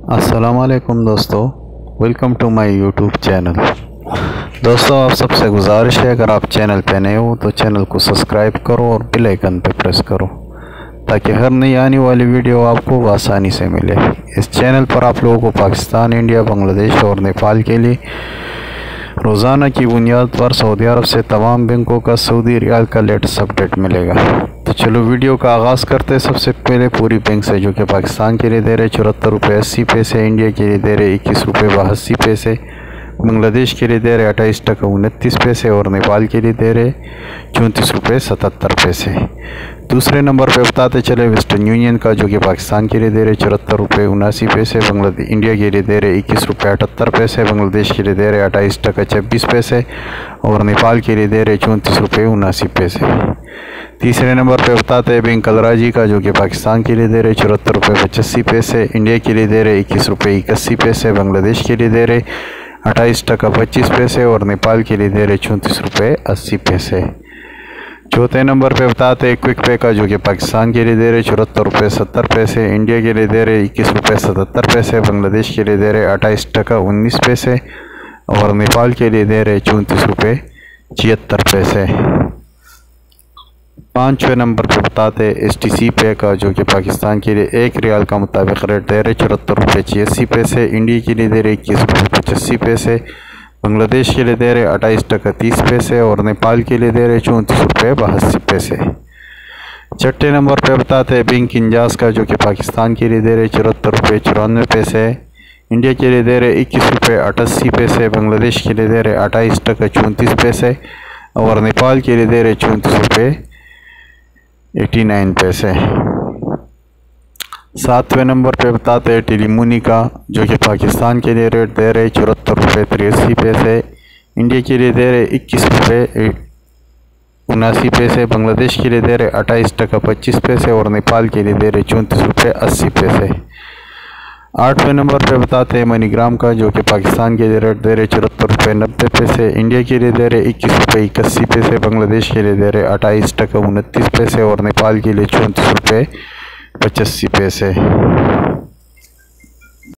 अस्सलामुअलैकुम दोस्तों, welcome to my YouTube channel. दोस्तों, आप सबसे गुजारिश है, अगर आप चैनल पे नए हो तो चैनल को सब्सक्राइब करो और बेल आइकन पे प्रेस करो ताकि हर नई आने वाली वीडियो आपको आसानी से मिले। इस चैनल पर आप लोगों को पाकिस्तान, इंडिया, बांग्लादेश और नेपाल के लिए रोज़ाना की बुनियाद पर सऊदी अरब से तमाम बैंकों का सऊदी रियाल का लेटेस्ट अपडेट मिलेगा। तो चलो वीडियो का आगाज़ करते हैं। सबसे पहले पूरी बैंक से, जो कि पाकिस्तान के लिए दे रहे 74 रुपये 80 पैसे, इंडिया के लिए दे रहे 21 रुपये 82 पैसे, बांग्लादेश के लिए दे रहे 28 टका 29 पैसे और नेपाल के लिए दे रहे 34 रुपये 77 पैसे। दूसरे नंबर पे बताते चले वेस्टर्न यूनियन का, जो कि पाकिस्तान के लिए दे रहे 74 रुपये 79 पैसे, इंडिया के लिए दे रहे 21 रुपये 78 पैसे, बांग्लादेश के लिए दे रहे 28 टका 26 पैसे और नेपाल के लिए दे रहे 34 रुपये 79 पैसे। तीसरे नंबर पे बताते हैं बैंक कलराजी का, जो कि पाकिस्तान के लिए दे रहे 74 रुपये 85 पैसे, इंडिया के लिए दे रहे 21 रुपये 81 पैसे, बांग्लादेश के लिए दे रहे 28 टका 25 पैसे और नेपाल के लिए दे रहे 34 रुपये 80 पैसे। चौथे नंबर पे बताते हैं क्विक पे का, जो कि पाकिस्तान के लिए दे रहे 74 रुपये 70 पैसे, इंडिया के लिए दे रहे 21 रुपये 77 पैसे, बांग्लादेश के लिए दे रहे 28 टका 19 पैसे और नेपाल के लिए दे रहे 34 रुपये 76 पैसे। पाँचवें नंबर पे बताते हैं STC पे का, जो कि पाकिस्तान के लिए 1 रियाल का मुताबिक रेट दे रहे 74 रुपये 86 पैसे, इंडिया के लिए दे रहे 21 रुपये 85 पैसे, बांग्लादेश के लिए दे रहे 28 टका 30 पैसे और नेपाल के लिए दे रहे 34 रुपये 82 पैसे। छठे नंबर पे बताते हैं बैंक इंजाज का, जो कि पाकिस्तान के लिए दे रहे 74 रुपये 94 पैसे, इंडिया के लिए दे रहे 21 रुपये 88 पैसे, बांग्लादेश के लिए दे रहे 28 टका 34 पैसे और नेपाल के लिए दे रहे 34 रुपये 89 पैसे। सातवें नंबर पे बताते हैं टेलीमनी का, जो कि पाकिस्तान के लिए रेट दे रहे 74 रुपये 83 पैसे, इंडिया के लिए दे रहे 21 रुपये 79 पैसे, बांग्लादेश के लिए दे रहे 28 टका 25 पैसे और नेपाल के लिए दे रहे 34 रुपये 80 पैसे। आठवें नंबर पे बताते हैं मनीग्राम का, जो कि पाकिस्तान के लिए रेट दे रहे 74 रुपये 90 पैसे, इंडिया के लिए दे रहे 21 रुपये 81 पैसे, बांग्लादेश के लिए दे रहे 28 टका 29 पैसे और नेपाल के लिए 34 रुपये 85 पैसे।